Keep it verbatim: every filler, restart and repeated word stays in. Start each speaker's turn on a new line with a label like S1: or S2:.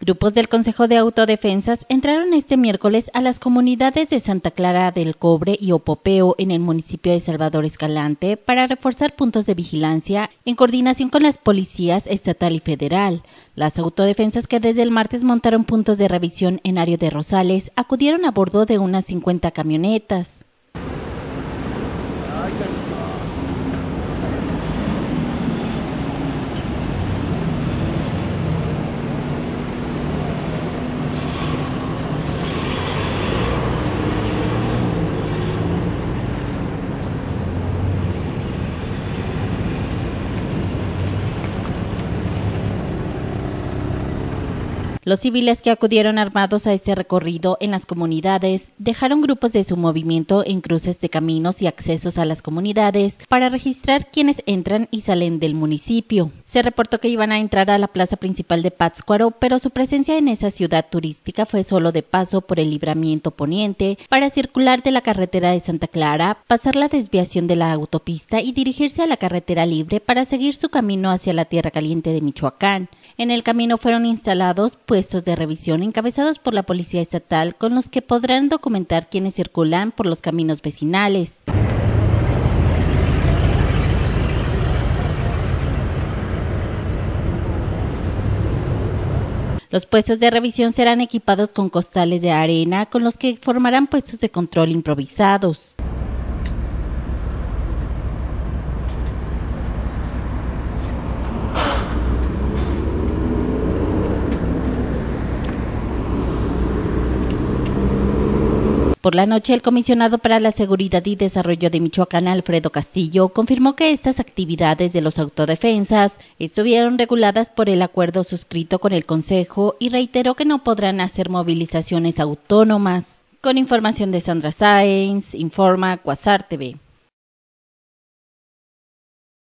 S1: Grupos del Consejo de Autodefensas entraron este miércoles a las comunidades de Santa Clara del Cobre y Opopeo en el municipio de Salvador Escalante para reforzar puntos de vigilancia en coordinación con las policías estatal y federal. Las autodefensas, que desde el martes montaron puntos de revisión en área de Rosales, acudieron a bordo de unas cincuenta camionetas. Los civiles que acudieron armados a este recorrido en las comunidades dejaron grupos de su movimiento en cruces de caminos y accesos a las comunidades para registrar quienes entran y salen del municipio. Se reportó que iban a entrar a la plaza principal de Pátzcuaro, pero su presencia en esa ciudad turística fue solo de paso por el libramiento poniente para circular de la carretera de Santa Clara, pasar la desviación de la autopista y dirigirse a la carretera libre para seguir su camino hacia la Tierra Caliente de Michoacán. En el camino fueron instalados puestos de revisión encabezados por la Policía Estatal, con los que podrán documentar quienes circulan por los caminos vecinales. Los puestos de revisión serán equipados con costales de arena, con los que formarán puestos de control improvisados. Por la noche, el comisionado para la Seguridad y Desarrollo de Michoacán, Alfredo Castillo, confirmó que estas actividades de los autodefensas estuvieron reguladas por el acuerdo suscrito con el Consejo y reiteró que no podrán hacer movilizaciones autónomas. Con información de Sandra Sáenz, informa Quasar T V.